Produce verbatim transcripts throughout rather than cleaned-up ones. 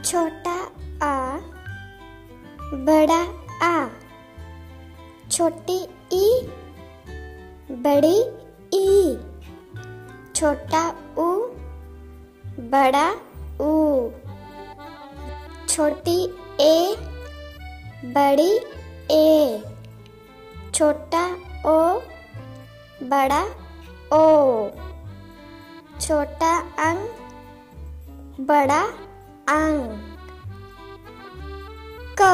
छोटा आ बड़ा आ, छोटी ई बड़ी ई, छोटा ऊ बड़ा ऊ, छोटी ए बड़ी ए, छोटा ओ बड़ा ओ, छोटा अंग बड़ा अंग, क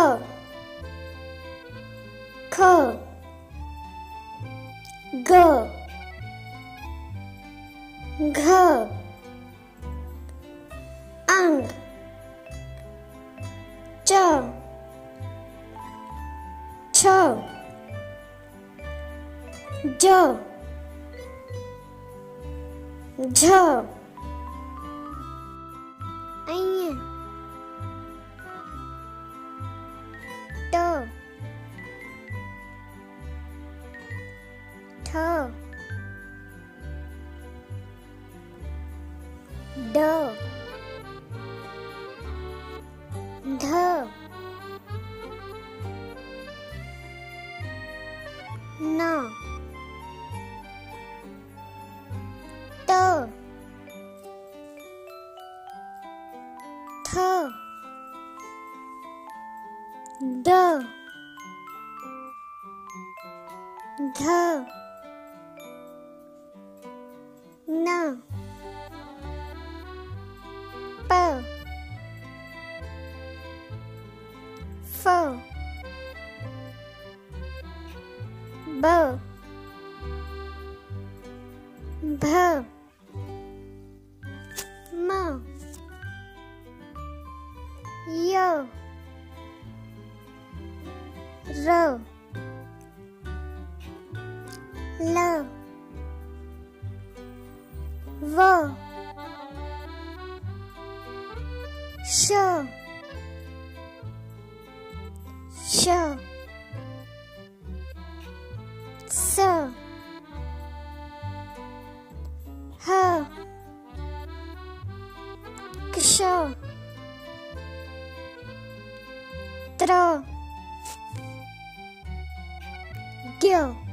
ख ग घ अंग च छ ज झ अइया ट ठ ड ध न त थ द ध न प फ ब भ म य र ल व श श स ह क्ष त्र ज्ञ